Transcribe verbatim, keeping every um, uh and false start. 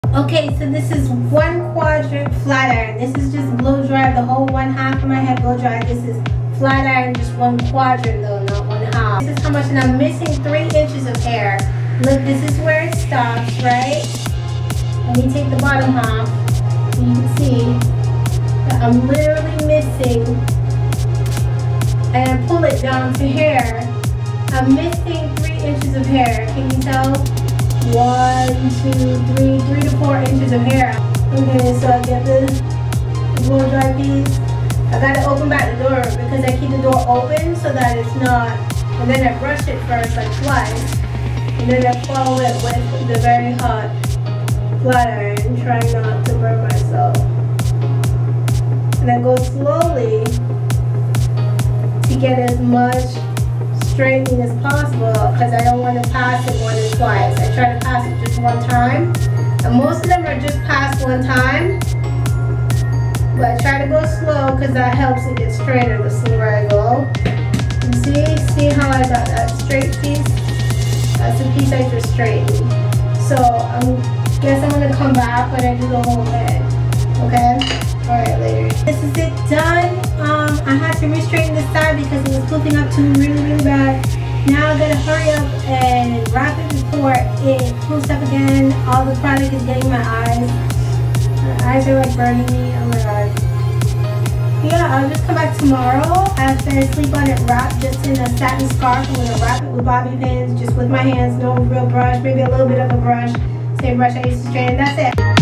Okay, so this is one quadrant flat iron. This is just blow dry. The whole one half of my head blow dry. This is flat iron, just one quadrant though, not one half. This is how much, and I'm missing three inches of hair. Look, this is where it stops, right? Let me take the bottom half. So you can see that I'm literally missing, and I pull it down to hair. I'm missing three inches of hair. Can you tell? One, two, three, three to four inches of hair. Okay, so I get this blow dry piece. I gotta open back the door because I keep the door open so that it's not, and then I brush it first like twice, and then I follow it with the very hot flat iron, trying not to burn myself. And I go slowly to get as much straightening as possible because I don't want to pass it more than twice. I try to pass it just one time, and most of them are just passed one time, but I try to go slow because that helps it get straighter the slower I go. And see, see how I got that straight piece? That's the piece I just straightened. So I guess I'm gonna come back when I do the whole head. Okay? Alright, later. This is it done. Um, I had to re-straighten this side because it was poofing up too really, really bad. Now I gotta hurry up and wrap it before it poofs up again. All the product is getting my eyes. My eyes are like burning me. Oh my god. Yeah, I'll just come back tomorrow after I sleep on it wrapped just in a satin scarf. I'm gonna wrap it with bobby pins, just with my hands, no real brush, maybe a little bit of a brush. Same brush I used to straighten. That's it.